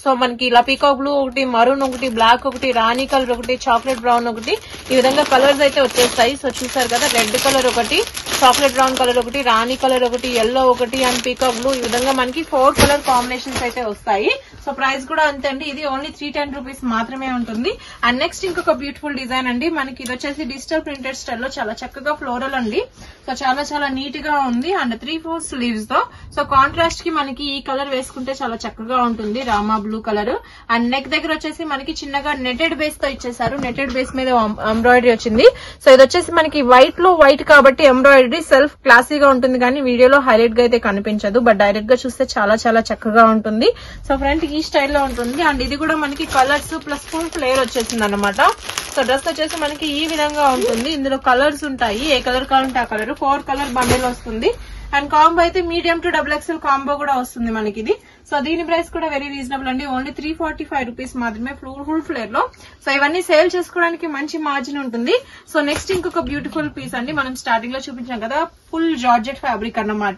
Speaker 1: సో మనకి ఇలా పీకాక్ బ్లూ ఒకటి, మరూన్ ఒకటి, బ్లాక్ ఒకటి, రాణి కలర్ ఒకటి, చాక్లెట్ బ్రౌన్ ఒకటి, ఈ విధంగా కలర్స్ అయితే వచ్చేస్తాయి. సో చూసారు కదా, రెడ్ కలర్ ఒకటి, చాక్లెట్ బ్రౌన్ కలర్ ఒకటి, రాణి కలర్ ఒకటి, ఎల్లో ఒకటి అండ్ పీకాక్ బ్లూ, ఈ విధంగా మనకి 4 కలర్ కాంబినేషన్స్ అయితే వస్తాయి. సో ప్రైస్ కూడా అంతే అండి, ఇది ఓన్లీ 310 రూపీస్ మాత్రమే ఉంటుంది. అండ్ నెక్స్ట్ ఇంకొక బ్యూటిఫుల్ డిజైన్ అండి, మనకి ఇది వచ్చేసి డిజిటల్ ప్రింటెడ్ స్టైల్ లో చాలా చక్కగా ఫ్లోరల్ అండి. సో చాలా చాలా నీట్ గా ఉంది అండ్ 3/4 స్లీవ్స్ తో. సో కాంట్రాస్ట్ కి మనకి ఈ కలర్ వేసుకుంటే చాలా చక్కగా ఉంటుంది, Rama blue colour. And neck దగ్గర వచ్చేసి మనకి చిన్నగా నెటెడ్ బేస్ తో ఇచ్చేసారు, నెటెడ్ బేస్ మీద ఎంబ్రాయిడరీ వచ్చింది. సో ఇది వచ్చేసి మనకి వైట్ లో వైట్ కాబట్టి ఎంబ్రాయిడరీ సెల్ఫ్ క్లాసీగా ఉంటుంది, కానీ వీడియోలో హైలైట్ గా అయితే కనిపించదు, బట్ డైరెక్ట్ గా చూస్తే చాలా చాలా చక్కగా ఉంటుంది. సో ఫ్రంట్ ఈ స్టైల్లో ఉంటుంది అండ్ ఇది కూడా మనకి కలర్స్ ప్లస్ ఫుల్ ఫ్లేర్ వచ్చేసింది అనమాట. సో డ్రెస్ వచ్చేసి మనకి ఈ విధంగా ఉంటుంది, ఇందులో కలర్స్ ఉంటాయి, ఏ కలర్ కావాలంటే ఆ కలర్, 4 కలర్ బండిల్ వస్తుంది. అండ్ కాంబో అయితే మీడియం టు XXL కాంబో కూడా వస్తుంది మనకి ఇది. సో దీని ప్రైస్ కూడా వెరీ రీజనబుల్ అండి, ఓన్లీ 345 రూపీస్ మాత్రమే ఫుల్ ఫ్లేర్ లో. సో ఇవన్నీ సేల్ చేసుకోవడానికి మంచి మార్జిన్ ఉంటుంది. సో నెక్స్ట్ ఇంకొక బ్యూటిఫుల్ పీస్ అండి, మనం స్టార్టింగ్ లో చూపించాం కదా, ఫుల్ జార్జెట్ ఫ్యాబ్రిక్ అన్నమాట.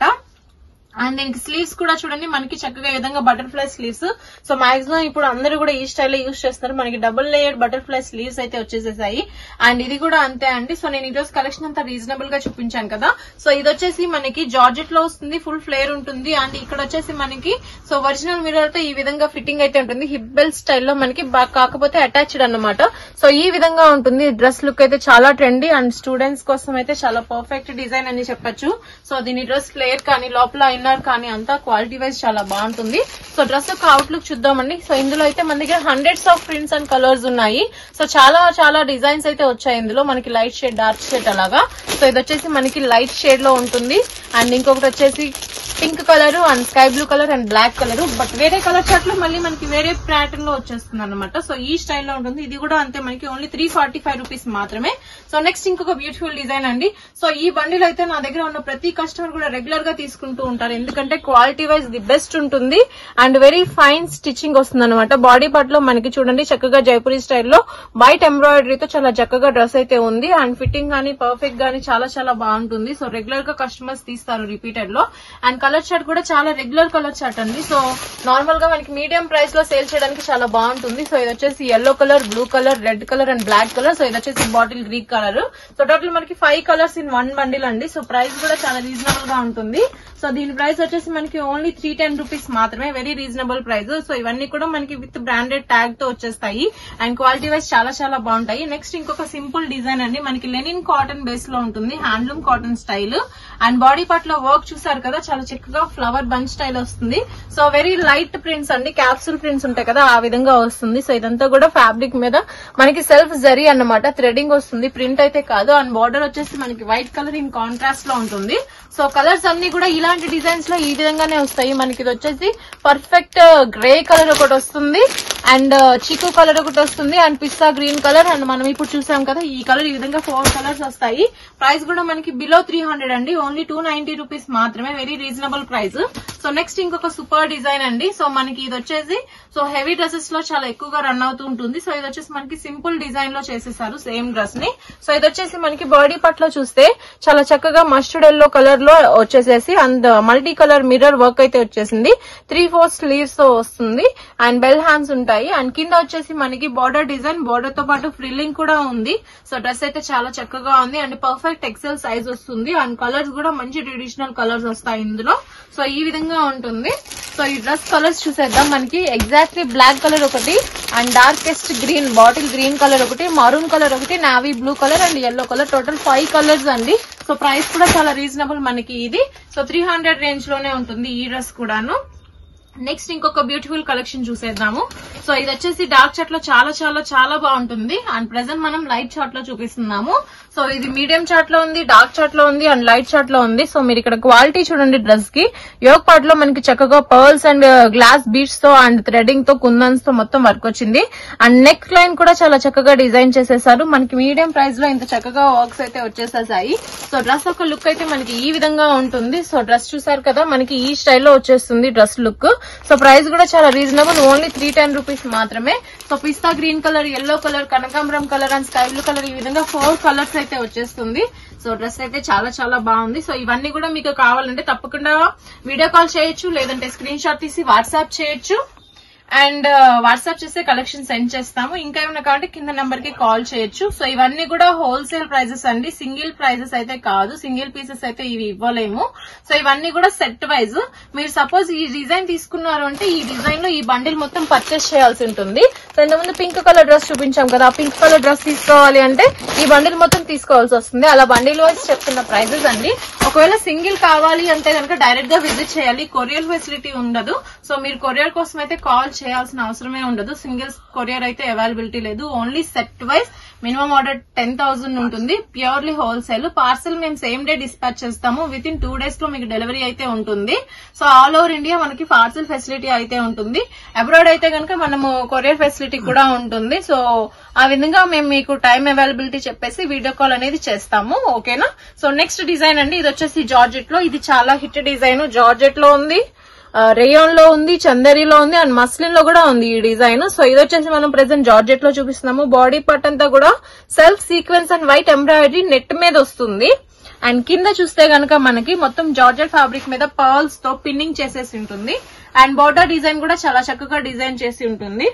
Speaker 1: అండ్ దీనికి స్లీవ్స్ కూడా చూడండి మనకి చక్కగా ఈ విధంగా బటర్ఫ్లై స్లీవ్స్. సో మాక్సిమం ఇప్పుడు అందరూ కూడా ఈ స్టైల్లో యూజ్ చేస్తారు, మనకి డబుల్ లేయర్డ్ బటర్ఫ్లై స్లీవ్స్ అయితే వచ్చేసేసాయి. అండ్ ఇది కూడా అంతే అండి. సో నేను ఈరోజు కలెక్షన్ అంతా రీజనబుల్ గా చూపించాను కదా. సో ఇది వచ్చేసి మనకి జార్జెట్ లో వస్తుంది, ఫుల్ ఫ్లేర్ ఉంటుంది. అండ్ ఇక్కడ వచ్చేసి మనకి సో ఒరిజినల్ మిర్రర్ తో ఈ విధంగా ఫిట్టింగ్ అయితే ఉంటుంది, హిప్ బెల్ట్ స్టైల్లో మనకి కాకపోతే అటాచ్డ్ అన్నమాట. సో ఈ విధంగా ఉంటుంది, డ్రెస్ లుక్ అయితే చాలా ట్రెండీ అండ్ స్టూడెంట్స్ కోసం అయితే చాలా పర్ఫెక్ట్ డిజైన్ అని చెప్పొచ్చు. సో దీని డ్రెస్ ఫ్లేర్ కానీ లోపల కానీ అంతా క్వాలిటీ వైజ్ చాలా బాగుంటుంది. సో డ్రెస్ యొక్క అవుట్లుక్ చూద్దామండి. సో ఇందులో అయితే మన దగ్గర hundreds of prints and colours ఉన్నాయి. సో చాలా చాలా డిజైన్స్ అయితే వచ్చాయి ఇందులో, మనకి లైట్ షేడ్, డార్క్ షేడ్ అలాగా. సో ఇది వచ్చేసి మనకి లైట్ షేడ్ లో ఉంటుంది అండ్ ఇంకొకటి వచ్చేసి pink colour and sky blue colour and black colour, but వేరే కలర్ చార్ట్ లో మళ్ళీ మనకి వేరే ప్యాటర్న్ లో వచ్చేస్తుంది అనమాట. సో ఈ స్టైల్లో ఉంటుంది, ఇది కూడా అంతే, మనకి ఓన్లీ 345 రూపీస్ మాత్రమే. సో నెక్స్ట్ ఇంకొక బ్యూటిఫుల్ డిజైన్ అండి. సో ఈ బండిల్ అయితే నా దగ్గర ఉన్న ప్రతి కస్టమర్ కూడా రెగ్యులర్ గా తీసుకుంటూ ఉంటారు, ఎందుకంటే క్వాలిటీ వైజ్ ది బెస్ట్ ఉంటుంది అండ్ వెరీ ఫైన్ స్టిచ్చింగ్ వస్తుంది అనమాట. బాడీ పార్ట్ లో మనకి చూడండి చక్కగా జైపూరి స్టైల్లో వైట్ ఎంబ్రాయిడరీతో చాలా చక్కగా డ్రెస్ అయితే ఉంది అండ్ ఫిట్టింగ్ గానీ పర్ఫెక్ట్ గానీ చాలా చాలా బాగుంటుంది. సో రెగ్యులర్ గా కస్టమర్స్ తీస్తారు రిపీటెడ్ లో. అండ్ కలర్ చార్ట్ కూడా చాలా రెగ్యులర్ కలర్ చార్ట్ అండి. సో నార్మల్ గా మనకి మీడియం ప్రైస్ లో సేల్ చేయడానికి చాలా బాగుంటుంది. సో ఇది వచ్చేసి yellow colour, blue colour, red colour and black colour. So ఇది వచ్చేసి bottle green colour. So total మనకి 5 కలర్స్ ఇన్ 1 బండిల్ అండి. సో ప్రైస్ కూడా చాలా రీజనబుల్ గా ఉంటుంది. సో దీని ప్రైస్ వచ్చేసి మనకి ఓన్లీ 310 రూపీస్ మాత్రమే, వెరీ రీజనబుల్ ప్రైస్. సో ఇవన్నీ కూడా మనకి విత్ బ్రాండెడ్ ట్యాగ్ తో వచ్చేస్తాయి అండ్ క్వాలిటీ వైజ్ చాలా చాలా బాగుంటాయి. నెక్స్ట్ ఇంకొక సింపుల్ డిజైన్ అండి, మనకి లెనిన్ కాటన్ బేస్ లో ఉంటుంది, handloom cotton style. And body part లో వర్క్ చూసారు కదా, చాలా చక్కగా ఫ్లవర్ బంచ్ స్టైల్ వస్తుంది. సో వెరీ లైట్ ప్రింట్స్ అండి, క్యాప్సూల్ ప్రింట్స్ ఉంటాయి కదా ఆ విధంగా వస్తుంది. సో ఇదంతా కూడా ఫ్యాబ్రిక్ మీద మనకి సెల్ఫ్ జరీ అన్నమాట, థ్రెడింగ్ వస్తుంది, ప్రింట్ అయితే కాదు. అండ్ బార్డర్ వచ్చేసి మనకి వైట్ కలర్ ఇన్ కాంట్రాస్ట్ లో ఉంటుంది. సో కలర్స్ అన్ని కూడా ఇలాంటి డిజైన్స్ లో ఈ విధంగానే వస్తాయి. మనకి ఇది వచ్చేసి పర్ఫెక్ట్ గ్రే కలర్ ఒకటి వస్తుంది అండ్ చిక్కు కలర్ ఒకటి వస్తుంది అండ్ పిస్తా గ్రీన్ కలర్ అండ్ మనం ఇప్పుడు చూసాం కదా ఈ కలర్, ఈ విధంగా 4 కలర్స్ వస్తాయి. ప్రైస్ కూడా మనకి బిలో 300 అండి, ఓన్లీ 290 రూపీస్ మాత్రమే, very reasonable price. So next ఇంకొక సూపర్ డిజైన్ అండి. సో మనకి ఇది వచ్చేసి సో హెవీ డ్రెస్సెస్ లో చాలా ఎక్కువగా రన్ అవుతూ ఉంటుంది. సో ఇది వచ్చేసి మనకి సింపుల్ డిజైన్ లో చేసేసారు సేమ్ డ్రెస్ ని. సో ఇది వచ్చేసి మనకి బాడీ పార్ట్ లో చూస్తే చాలా చక్కగా మస్టర్డ్ ఎల్లో కలర్ లో వచ్చేసేసి and multi colour mirror work అయితే వచ్చేసింది, 3/4 స్లీవ్స్ తో వస్తుంది అండ్ బెల్ హ్యాండ్స్ ఉంటాయి. అండ్ కింద వచ్చేసి మనకి బార్డర్ డిజైన్, బార్డర్ తో పాటు ఫ్రిల్లింగ్ కూడా ఉంది. సో డ్రెస్ అయితే చాలా చక్కగా ఉంది అండ్ పర్ఫెక్ట్ ఎక్సెల్ సైజ్ వస్తుంది అండ్ కలర్స్ కూడా మంచి ట్రెడిషనల్ కలర్స్ వస్తాయి ఇందులో. సో ఈ విధంగా ఉంటుంది. సో ఈ డ్రెస్ కలర్స్ చూసేద్దాం. మనకి ఎగ్జాక్ట్లీ బ్లాక్ కలర్ ఒకటి and darkest green, bottle green colour ఒకటి, మరూన్ కలర్ ఒకటి, navy blue colour and yellow colour, total 5 colours అండి. సో ప్రైస్ కూడా చాలా రీజనబుల్ మనకి ఇది. సో 300 రేంజ్ లోనే ఉంటుంది ఈ డ్రెస్ కూడాను. నెక్స్ట్ ఇంకొక బ్యూటిఫుల్ కలెక్షన్ చూసేద్దాము. సో ఇది వచ్చేసి డార్క్ చార్ట్ లో చాలా చాలా చాలా బాగుంటుంది అండ్ ప్రెసెంట్ మనం లైట్ చార్ట్ లో చూపిస్తున్నాము. సో ఇది మీడియం చార్ట్ లో ఉంది, డార్క్ చార్ట్ లో ఉంది అండ్ లైట్ చార్ట్ లో ఉంది. సో మీరు ఇక్కడ క్వాలిటీ చూడండి, డ్రెస్ కి యోగ్ పార్ట్ లో మనకి చక్కగా పర్ల్స్ అండ్ గ్లాస్ బీడ్స్ తో అండ్ థ్రెడింగ్ తో కుందన్స్ తో మొత్తం వర్క్ వచ్చింది అండ్ నెక్ లైన్ కూడా చాలా చక్కగా డిజైన్ చేసేసారు. మనకి మీడియం ప్రైస్ లో ఇంత చక్కగా వర్క్స్ అయితే వచ్చేసేసాయి. సో డ్రెస్ ఒక లుక్ అయితే మనకి ఈ విధంగా ఉంటుంది. సో డ్రెస్ చూసారు కదా, మనకి ఈ స్టైల్లో వచ్చేస్తుంది డ్రెస్ లుక్. సో ప్రైస్ కూడా చాలా రీజనబుల్, ఓన్లీ 310 రూపీస్ మాత్రమే. సో పిస్తా గ్రీన్ కలర్, ఎల్లో కలర్, కనకాంబరం colour and sky blue colour, ఈ విధంగా 4 కలర్స్ అయితే వచ్చేస్తుంది. సో డ్రెస్ అయితే చాలా చాలా బాగుంది. సో ఇవన్నీ కూడా మీకు కావాలంటే తప్పకుండా వీడియో కాల్ చేయొచ్చు, లేదంటే స్క్రీన్ షాట్ తీసి వాట్సాప్ చేయొచ్చు. అండ్ వాట్సాప్ చేస్తే కలెక్షన్ సెండ్ చేస్తాము. ఇంకా ఏమైనా కావాలంటే కింద నెంబర్ కి కాల్ చేయొచ్చు. సో ఇవన్నీ కూడా హోల్సేల్ ప్రైజెస్ అండి, సింగిల్ ప్రైజెస్ అయితే కాదు, సింగిల్ పీసెస్ అయితే ఇవి ఇవ్వలేము. సో ఇవన్నీ కూడా సెట్ వైజ్. మీరు సపోజ్ ఈ డిజైన్ తీసుకున్నారు అంటే ఈ డిజైన్ లో ఈ బండిల్ మొత్తం పర్చేస్ చేయాల్సి ఉంటుంది. సో ఇంతకుముందు పింక్ కలర్ డ్రెస్ చూపించాం కదా, ఆ పింక్ కలర్ డ్రెస్ తీసుకోవాలి అంటే ఈ బండిల్ మొత్తం తీసుకోవాల్సి వస్తుంది. అలా బండిల్ వైజ్ చెప్తున్న ప్రైజెస్ అండి. ఒకవేళ సింగిల్ కావాలి అంటే కనుక డైరెక్ట్ గా విజిట్ చేయాలి, కొరియర్ ఫెసిలిటీ ఉండదు. సో మీరు కొరియర్ కోసం అయితే కాల్ చేయాల్సిన అవసరమే ఉండదు. సింగిల్ కొరియర్ అయితే అవైలబిలిటీ లేదు. Only set wise minimum order 10,000 ఉంటుంది. Purely wholesale. పార్సల్ మేము సేమ్ డే డిస్పాచ్ చేస్తాము. విత్ ఇన్ 2 days లో మీకు డెలివరీ అయితే ఉంటుంది. సో ఆల్ ఓవర్ ఇండియా మనకి పార్సల్ ఫెసిలిటీ అయితే ఉంటుంది. అబ్రాడ్ అయితే కనుక మనము కొరియర్ ఫెసిలిటీ కూడా ఉంటుంది. సో ఆ విధంగా మేము మీకు టైం అవైలబిలిటీ చెప్పేసి వీడియో కాల్ అనేది చేస్తాము. ఓకేనా? సో నెక్స్ట్ డిజైన్ అండి, ఇది వచ్చేసి జార్జెట్ లో. ఇది చాలా హిట్ డిజైన్. జార్జెట్ లో ఉంది, రేయాన్ లో ఉంది, చందేరీలో ఉంది, అండ్ మస్లిన్ లో కూడా ఉంది ఈ డిజైన్. సో ఇది వచ్చేసి మనం ప్రెసెంట్ జార్జెట్ లో చూపిస్తున్నాము. బాడీ పార్ట్ అంతా కూడా self sequence and white embroidery net మీద వస్తుంది. అండ్ కింద చూస్తే గనక మనకి మొత్తం జార్జెట్ ఫ్యాబ్రిక్ మీద పర్ల్స్ తో పిన్నింగ్ చేసేసి ఉంటుంది. అండ్ బోర్డర్ డిజైన్ కూడా చాలా చక్కగా డిజైన్ చేసి ఉంటుంది.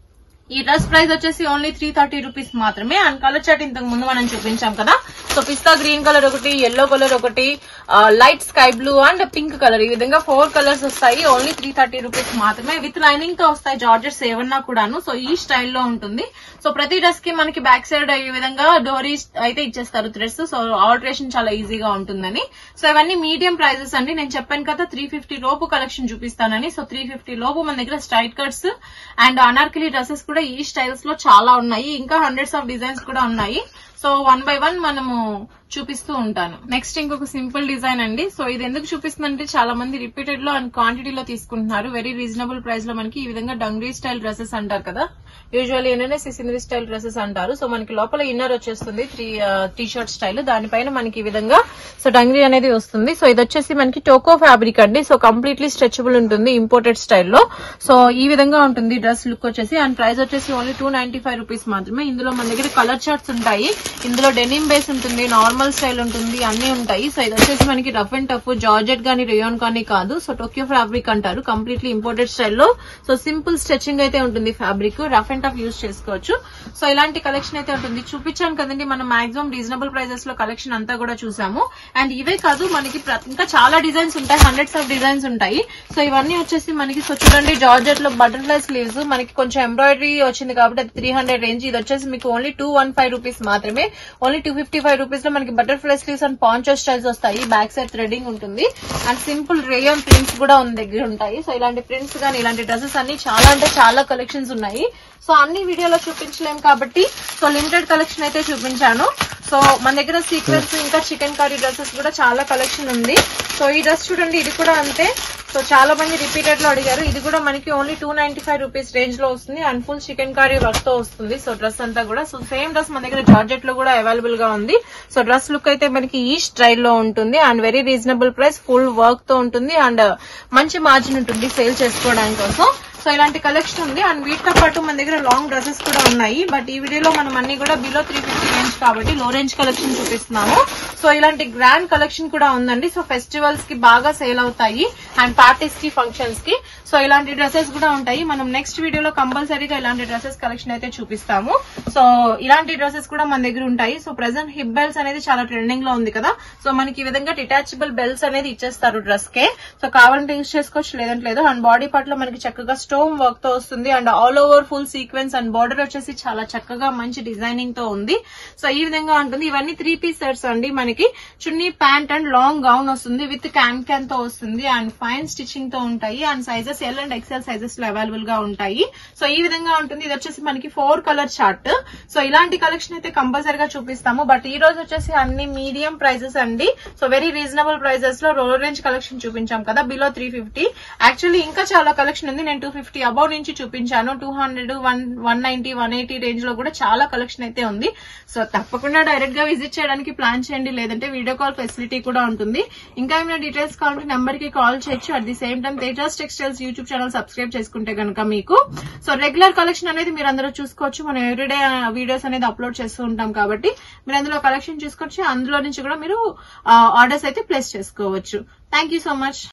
Speaker 1: ఈ డ్రెస్ ప్రైస్ వచ్చేసి ఓన్లీ 330 రూపీస్ మాత్రమే. అండ్ కలర్ చార్ట్ ఇంతకు ముందు మనం చూపించాం కదా. సో పిస్తా గ్రీన్ కలర్ ఒకటి, ఎల్లో కలర్ ఒకటి, light sky blue and pink colour, ఈ విధంగా 4 కలర్స్ వస్తాయి. ఓన్లీ 330 రూపీస్ మాత్రమే. విత్ లైనింగ్ తో వస్తాయి జార్జెట్స్ ఏమన్నా కూడాను. సో ఈ స్టైల్లో ఉంటుంది. సో ప్రతి డ్రెస్ కి మనకి బ్యాక్ సైడ్ ఈ విధంగా డోరీ అయితే ఇచ్చేస్తారు థ్రెడ్స్. సో ఆల్టరేషన్ చాలా ఈజీగా ఉంటుందని. సో ఇవన్నీ మీడియం ప్రైజెస్ అండి. నేను చెప్పాను కదా 350 లోపు కలెక్షన్ చూపిస్తానని. సో 350 లోపు మన దగ్గర straight cuts and Anarkali dresses కూడా ఈ స్టైల్స్ లో చాలా ఉన్నాయి. ఇంకా హండ్రెడ్స్ ఆఫ్ డిజైన్స్ కూడా ఉన్నాయి. సో 1 by 1 మనము చూపిస్తూ ఉంటాను. నెక్స్ట్ ఇంకొక సింపుల్ డిజైన్ అండి. సో ఇది ఎందుకు చూపిస్తుందంటే చాలా మంది రిపీటెడ్ లో అండ్ క్వాంటిటీలో తీసుకుంటున్నారు. వెరీ రీజనబుల్ ప్రైస్ లో మనకి ఈ విధంగా డంగ్రీ స్టైల్ డ్రెస్సెస్ అంటారు కదా, యూజువల్లీ ఏంటంటే సిసింద్రీ స్టైల్ డ్రెస్సెస్ అంటారు. సో మనకి లోపల ఇన్నర్ వచ్చేస్తుంది టీ షర్ట్ స్టైల్, దానిపైన మనకి ఈ విధంగా సో డంగ్రీ అనేది వస్తుంది. సో ఇది వచ్చేసి మనకి టోకో ఫ్యాబ్రిక్ అండి. సో కంప్లీట్లీ స్ట్రెచబుల్ ఉంటుంది, ఇంపోర్టెడ్ స్టైల్లో. సో ఈ విధంగా ఉంటుంది డ్రెస్ లుక్ వచ్చేసి. అండ్ ప్రైస్ వచ్చేసి ఓన్లీ 295 రూపీస్ మాత్రమే. ఇందులో మన దగ్గర కలర్ చార్ట్స్ ఉంటాయి. ఇందులో డెనిమ్ బేస్ ఉంటుంది, నార్మల్ స్టైల్ ఉంటుంది, అన్ని ఉంటాయి. సో ఇది వచ్చేసి మనకి రఫ్ అండ్ టఫ్ జార్జెట్ గానీ రేయాన్ కానీ కాదు. సో టోక్యో ఫ్యాబ్రిక్ అంటారు, కంప్లీట్లీ ఇంపోర్టెడ్ స్టైల్లో. సో సింపుల్ స్ట్రెచింగ్ అయితే ఉంటుంది fabric, rough and tough use చేసుకోవచ్చు. సో ఇలాంటి కలెక్షన్ అయితే ఉంటుంది. చూపించాను కదండి మనం మాక్సిమం రీజనబుల్ ప్రైజెస్ లో కలెక్షన్ అంతా కూడా చూసాము. అండ్ ఇవే కాదు మనకి ఇంకా చాలా డిజైన్స్ ఉంటాయి, హండ్రెడ్స్ ఆఫ్ డిజైన్స్ ఉంటాయి. సో ఇవన్నీ వచ్చేసి మనకి సో చూడండి జార్జెట్ లో బటర్ఫ్లై స్లీవ్స్, మనకి కొంచెం ఎంబ్రాయిడరీ వచ్చింది కాబట్టి అది 300 రేంజ్. ఇది వచ్చేసి మీకు ఓన్లీ 215 రూపీస్ మాత్రమే. ఓన్లీ 255 రూపీస్ లో మనకి butterfly sleeves and poncho styles వస్తాయి. బ్యాక్ సైడ్ థ్రెడింగ్ ఉంటుంది. అండ్ సింపుల్ రేయాన్ ప్రింట్స్ కూడా ఉన్న దగ్గర ఉంటాయి. సో ఇలాంటి ప్రింట్స్ గానీ ఇలాంటి డ్రెస్సెస్ అన్ని చాలా అంటే చాలా కలెక్షన్స్ ఉన్నాయి. సో అన్ని వీడియోలో చూపించలేం కాబట్టి సో లిమిటెడ్ కలెక్షన్ అయితే చూపించాను. సో మన దగ్గర సీక్వెన్స్ ఇంకా చికెన్ కర్రీ డ్రెస్సెస్ కూడా చాలా కలెక్షన్ ఉంది. సో ఈ డ్రెస్ చూడండి, ఇది కూడా అంతే. సో చాలా మంది రిపీటెడ్ లో అడిగారు. ఇది కూడా మనకి ఓన్లీ 295 రూపీస్ రేంజ్ లో వస్తుంది. And full chikankari work తో వస్తుంది. సో డ్రెస్ అంతా కూడా సో సేమ్ డ్రెస్ మన దగ్గర జార్జెట్ లో కూడా అవైలబుల్ గా ఉంది. సో డ్రెస్ లుక్ అయితే మనకి ఈ స్టైల్ లో ఉంటుంది. And very reasonable price, full work తో ఉంటుంది. అండ్ మంచి మార్జిన్ ఉంటుంది సేల్ చేసుకోవడానికి కోసం. సో ఇలాంటి కలెక్షన్ ఉంది. అండ్ వీటితో పాటు మన దగ్గర లాంగ్ డ్రెస్సెస్ కూడా ఉన్నాయి. బట్ ఈ వీడియోలో మనం అన్ని కూడా బిలో 350 రేంజ్ కాబట్టి లో రేంజ్ కలెక్షన్ చూపిస్తున్నాము. సో ఇలాంటి గ్రాండ్ కలెక్షన్ కూడా ఉందండి. సో ఫెస్టివల్స్ కి బాగా సేల్ అవుతాయి అండ్ పార్టీస్ కి, ఫంక్షన్స్ కి. సో ఇలాంటి డ్రెస్సెస్ కూడా ఉంటాయి. మనం నెక్స్ట్ వీడియోలో కంపల్సరీగా ఇలాంటి డ్రెస్సెస్ కలెక్షన్ అయితే చూపిస్తాము. సో ఇలాంటి డ్రెస్సెస్ కూడా మన దగ్గర ఉంటాయి. సో ప్రెసెంట్ హిప్ బెల్ట్స్ అనేది చాలా ట్రెండింగ్ లో ఉంది కదా. సో మనకి ఈ విధంగా డిటాచబుల్ బెల్ట్స్ అనేది ఇచ్చేస్తారు డ్రెస్ కే. సో కావాలంటే యూజ్ చేసుకోవచ్చు, లేదంటే లేదు. అండ్ బాడీ పార్ట్ లో మనకి చక్కగా స్టోన్ వర్క్ తో వస్తుంది. And all over full sequence and border వచ్చేసి చాలా చక్కగా మంచి డిజైనింగ్ తో ఉంది. సో ఈ విధంగా ఉంటుంది. ఇవన్నీ 3 పీస్ సెట్స్ అండి. మనకి చున్నీ, ప్యాంట్ అండ్ లాంగ్ గౌన్ వస్తుంది. విత్ క్యాన్ తో వస్తుంది. అండ్ ఫైన్ స్టిచింగ్ తో ఉంటాయి. And sizes L and XL sizes లో అవైలబుల్ గా ఉంటాయి. సో ఈ విధంగా ఉంటుంది. ఇది వచ్చేసి మనకి 4 కలర్ చార్ట్. సో ఇలాంటి కలెక్షన్ అయితే కంపల్సరీగా చూపిస్తాము. బట్ ఈ రోజు వచ్చేసి అన్ని మీడియం ప్రైజెస్ అండి. సో వెరీ రీజనబుల్ ప్రైజెస్ లో లో రేంజ్ కలెక్షన్ చూపించాం కదా, బిలో 350. యాక్చువల్లీ ఇంకా చాలా కలెక్షన్ ఉంది. నేను 250 అబౌవ్ నుంచి చూపించాను. 200, 190, 180 రేంజ్ లో కూడా చాలా కలెక్షన్ అయితే ఉంది. సో తప్పకుండా డైరెక్ట్ గా విజిట్ చేయడానికి ప్లాన్ చేయండి, లేదంటే వీడియో కాల్ ఫెసిలిటీ కూడా ఉంటుంది. ఇంకా ఏమైనా డీటెయిల్స్ కావాలంటే నెంబర్ కి కాల్ చేయొచ్చు. At the same time Tejas textiles YouTube channel subscribe చేసుకుంటే కనుక మీకు సో రెగ్యులర్ కలెక్షన్ అనేది మీరు అందరూ చూసుకోవచ్చు. మనం ఎవ్రీడే వీడియోస్ అనేది అప్లోడ్ చేస్తూ ఉంటాం కాబట్టి మీరు అందులో కలెక్షన్ చూసుకోవచ్చు. అందులో నుంచి కూడా మీరు ఆర్డర్స్ అయితే ప్లేస్ చేసుకోవచ్చు. Thank you so much.